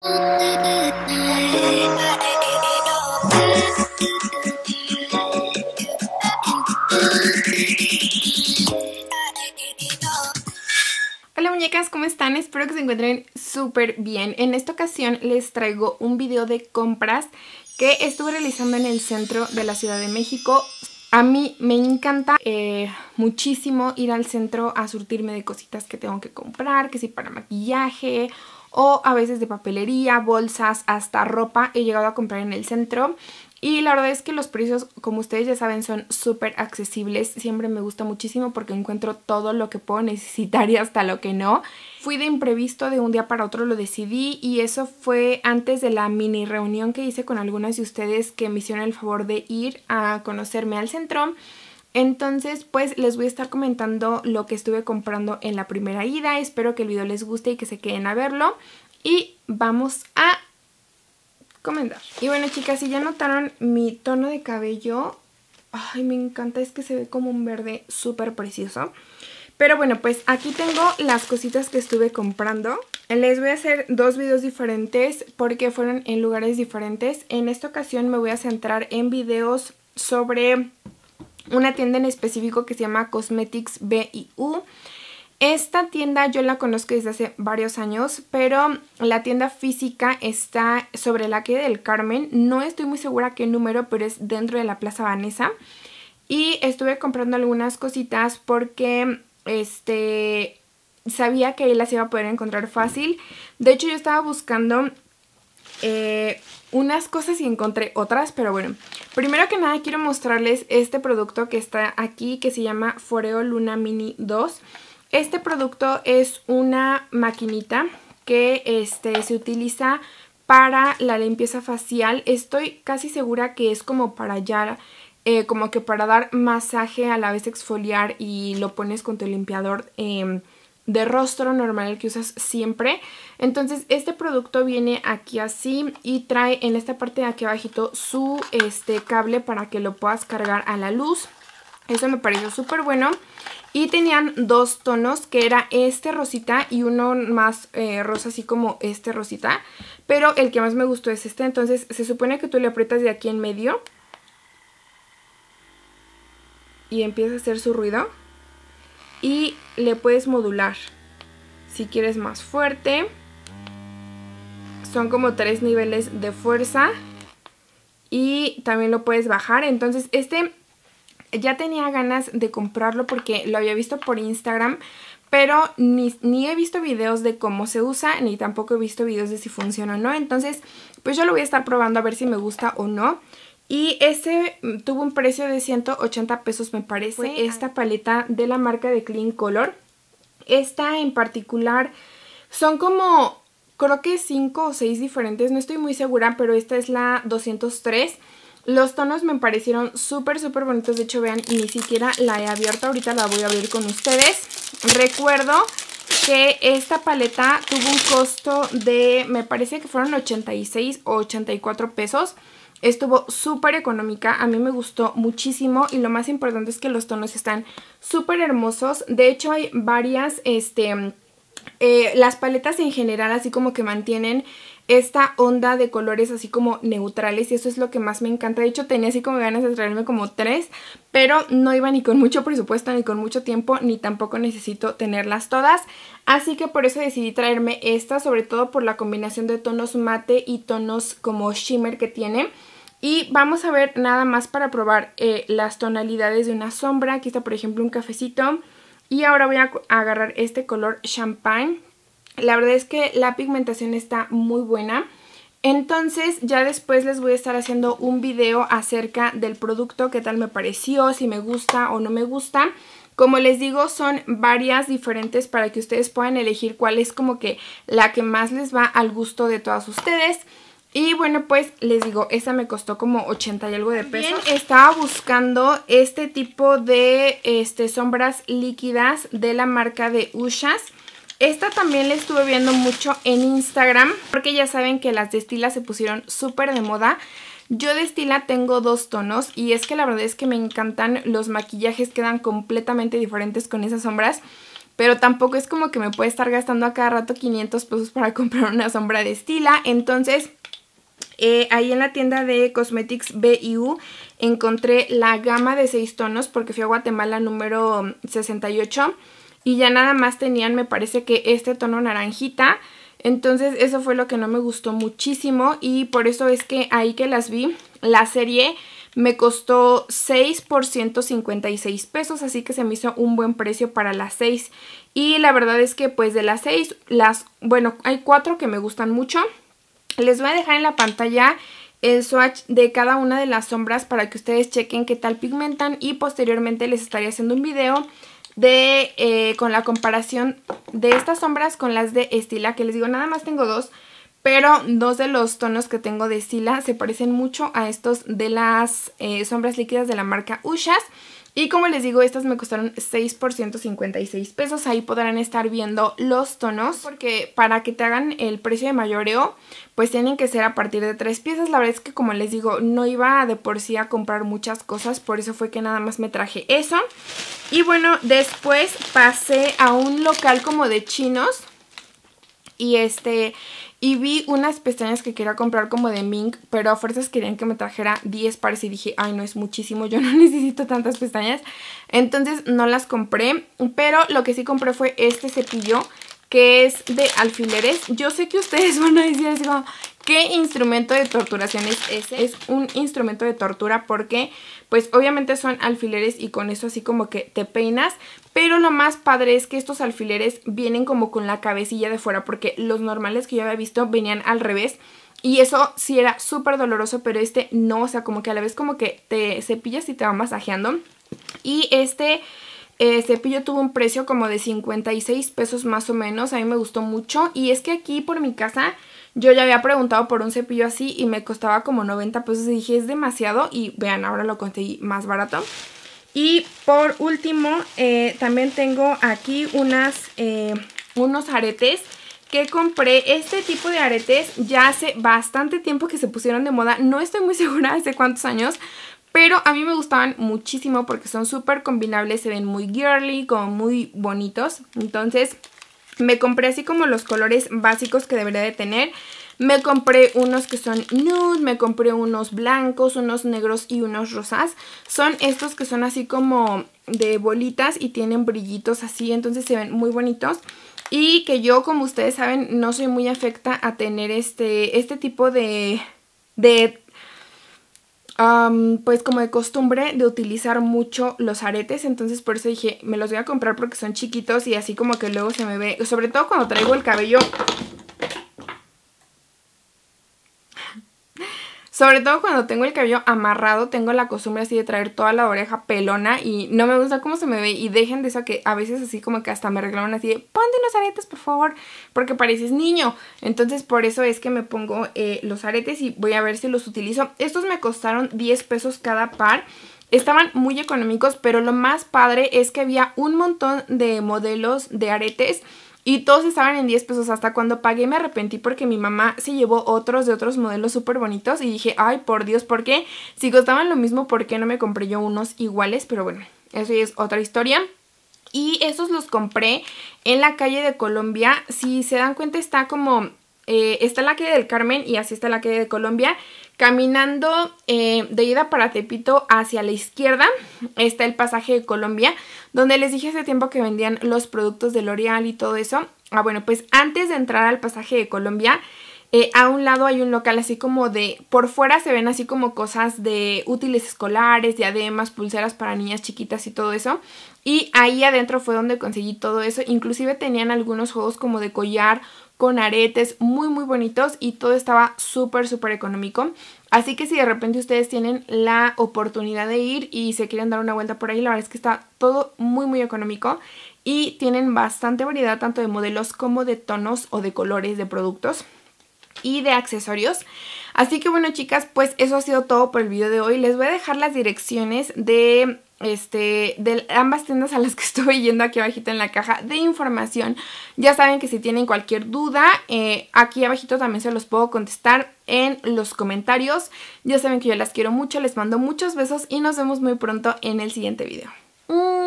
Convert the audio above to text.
Hola muñecas, ¿cómo están? Espero que se encuentren súper bien. En esta ocasión les traigo un video de compras que estuve realizando en el centro de la Ciudad de México. A mí me encanta muchísimo ir al centro a surtirme de cositas que tengo que comprar, que si para maquillaje o a veces de papelería, bolsas, hasta ropa he llegado a comprar en el centro. Y la verdad es que los precios, como ustedes ya saben, son súper accesibles. Siempre me gusta muchísimo porque encuentro todo lo que puedo necesitar y hasta lo que no. Fui de imprevisto, de un día para otro lo decidí, y eso fue antes de la mini reunión que hice con algunas de ustedes que me hicieron el favor de ir a conocerme al centro. Entonces pues les voy a estar comentando lo que estuve comprando en la primera ida. Espero que el video les guste y que se queden a verlo. Y vamos a comentar. Y bueno chicas, si ya notaron mi tono de cabello, ay, me encanta, es que se ve como un verde súper precioso. Pero bueno, pues aquí tengo las cositas que estuve comprando. Les voy a hacer dos videos diferentes porque fueron en lugares diferentes. En esta ocasión me voy a centrar en videos sobre una tienda en específico que se llama Cosmetics B&U. Esta tienda yo la conozco desde hace varios años, pero la tienda física está sobre la calle del Carmen. No estoy muy segura qué número, pero es dentro de la Plaza Vanessa. Y estuve comprando algunas cositas porque sabía que ahí las iba a poder encontrar fácil. De hecho yo estaba buscando unas cosas y encontré otras, pero bueno. Primero que nada quiero mostrarles este producto que está aquí, que se llama Foreo Luna Mini 2. Este producto es una maquinita que se utiliza para la limpieza facial. Estoy casi segura que es como para ya, como que para dar masaje, a la vez exfoliar, y lo pones con tu limpiador de rostro normal, el que usas siempre. Entonces este producto viene aquí así y trae en esta parte de aquí abajito su cable para que lo puedas cargar a la luz. Eso me pareció súper bueno. Y tenían dos tonos, que era este rosita y uno más rosa, así como este rosita. Pero el que más me gustó es este. Entonces se supone que tú le aprietas de aquí en medio y empieza a hacer su ruido. Y le puedes modular si quieres más fuerte. Son como 3 niveles de fuerza. Y también lo puedes bajar. Entonces ya tenía ganas de comprarlo porque lo había visto por Instagram, pero ni he visto videos de cómo se usa, ni tampoco he visto videos de si funciona o no. Entonces pues yo lo voy a estar probando a ver si me gusta o no. Y ese tuvo un precio de 180 pesos me parece. Fue esta paleta de la marca de Clean Color. Esta en particular son como, creo que 5 o 6 diferentes, no estoy muy segura, pero esta es la 203. Los tonos me parecieron súper bonitos. De hecho vean, ni siquiera la he abierto. Ahorita la voy a abrir con ustedes. Recuerdo que esta paleta tuvo un costo de, me parece que fueron 86 o 84 pesos. Estuvo súper económica, a mí me gustó muchísimo. Y lo más importante es que los tonos están súper hermosos. De hecho hay varias, las paletas en general así como que mantienen esta onda de colores así como neutrales, y eso es lo que más me encanta. De hecho tenía así como ganas de traerme como 3, pero no iba ni con mucho presupuesto, ni con mucho tiempo, ni tampoco necesito tenerlas todas. Así que por eso decidí traerme esta, sobre todo por la combinación de tonos mate y tonos como shimmer que tiene. Y vamos a ver nada más para probar las tonalidades de una sombra. Aquí está por ejemplo un cafecito. Y ahora voy a agarrar este color champagne. La verdad es que la pigmentación está muy buena. Entonces ya después les voy a estar haciendo un video acerca del producto, qué tal me pareció, si me gusta o no me gusta. Como les digo, son varias diferentes para que ustedes puedan elegir cuál es como que la que más les va al gusto de todas ustedes. Y bueno, pues les digo, esta me costó como 80 y algo de pesos. Bien, estaba buscando este tipo de sombras líquidas de la marca de Ushas. Esta también la estuve viendo mucho en Instagram porque ya saben que las de Stila se pusieron súper de moda. Yo de Stila tengo dos tonos y es que la verdad es que me encantan los maquillajes, quedan completamente diferentes con esas sombras. pero tampoco es como que me puede estar gastando a cada rato 500 pesos para comprar una sombra de Stila. Entonces ahí en la tienda de Cosmetics B&U encontré la gama de 6 tonos porque fui a Guatemala número 68 y ya nada más tenían, me parece que este tono naranjita. Entonces eso fue lo que no me gustó muchísimo y por eso es que ahí que las vi, la serie me costó 6 por 156 pesos, así que se me hizo un buen precio para las 6. Y la verdad es que pues de las 6, bueno, hay 4 que me gustan mucho. Les voy a dejar en la pantalla el swatch de cada una de las sombras para que ustedes chequen qué tal pigmentan y posteriormente les estaré haciendo un video con la comparación de estas sombras con las de Stila, que les digo, nada más tengo 2, pero 2 de los tonos que tengo de Stila se parecen mucho a estos de las sombras líquidas de la marca Ushas. Y como les digo, estas me costaron 6 por 156 pesos. Ahí podrán estar viendo los tonos, porque para que te hagan el precio de mayoreo, pues tienen que ser a partir de 3 piezas. La verdad es que, como les digo, no iba de por sí a comprar muchas cosas, por eso fue que nada más me traje eso. Y bueno, después pasé a un local como de chinos y vi unas pestañas que quería comprar como de mink, pero a fuerzas querían que me trajera 10 pares y dije, ay, no, es muchísimo, yo no necesito tantas pestañas. Entonces no las compré, pero lo que sí compré fue este cepillo que es de alfileres. Yo sé que ustedes van a decir así como, ¿qué instrumento de torturación es ese? Es un instrumento de tortura porque pues obviamente son alfileres y con eso así como que te peinas. Pero lo más padre es que estos alfileres vienen como con la cabecilla de fuera, porque los normales que yo había visto venían al revés. Y eso sí era súper doloroso, pero este no, o sea, como que a la vez como que te cepillas y te va masajeando. Y este cepillo tuvo un precio como de 56 pesos más o menos, a mí me gustó mucho. Y es que aquí por mi casa yo ya había preguntado por un cepillo así y me costaba como 90 pesos y dije, es demasiado. Y vean, ahora lo conseguí más barato. Y por último, también tengo aquí unos aretes que compré. Este tipo de aretes ya hace bastante tiempo que se pusieron de moda. No estoy muy segura hace cuántos años, pero a mí me gustaban muchísimo porque son súper combinables, se ven muy girly, como muy bonitos. Entonces me compré así como los colores básicos que debería de tener. Me compré unos que son nude, me compré unos blancos, unos negros y unos rosas. Son estos que son así como de bolitas y tienen brillitos así, entonces se ven muy bonitos. Y que yo, como ustedes saben, no soy muy afecta a tener este tipo pues como de costumbre de utilizar mucho los aretes. Entonces por eso dije, me los voy a comprar porque son chiquitos y así como que luego se me ve, sobre todo cuando traigo el cabello... Sobre todo cuando tengo el cabello amarrado, tengo la costumbre así de traer toda la oreja pelona y no me gusta cómo se me ve. Y dejen de eso que a veces así como que hasta me reclaman así de, ponte unos aretes por favor, porque pareces niño. Entonces por eso es que me pongo los aretes y voy a ver si los utilizo. Estos me costaron 10 pesos cada par. Estaban muy económicos, pero lo más padre es que había un montón de modelos de aretes y todos estaban en 10 pesos. Hasta cuando pagué me arrepentí porque mi mamá se llevó otros de otros modelos súper bonitos. Y dije, ay, por Dios, ¿por qué? Si costaban lo mismo, ¿por qué no me compré yo unos iguales? Pero bueno, eso ya es otra historia. Y esos los compré en la calle de Colombia. Si se dan cuenta, está como... está la calle del Carmen y así está la calle de Colombia. Caminando de ida para Tepito hacia la izquierda está el pasaje de Colombia, donde les dije hace tiempo que vendían los productos de L'Oreal y todo eso. Bueno, pues antes de entrar al pasaje de Colombia, a un lado hay un local así como de... Por fuera se ven así como cosas de útiles escolares, diademas, pulseras para niñas chiquitas y todo eso. Y ahí adentro fue donde conseguí todo eso. Inclusive tenían algunos juegos como de collar con aretes muy muy bonitos y todo estaba súper súper económico. Así que si de repente ustedes tienen la oportunidad de ir y se quieren dar una vuelta por ahí, la verdad es que está todo muy muy económico y tienen bastante variedad tanto de modelos como de tonos o de colores de productos y de accesorios. Así que bueno, chicas, pues eso ha sido todo por el video de hoy. Les voy a dejar las direcciones de ambas tiendas a las que estuve yendo aquí abajito en la caja de información. Ya saben que si tienen cualquier duda, aquí abajito también se los puedo contestar en los comentarios. Ya saben que yo las quiero mucho, les mando muchos besos y nos vemos muy pronto en el siguiente video.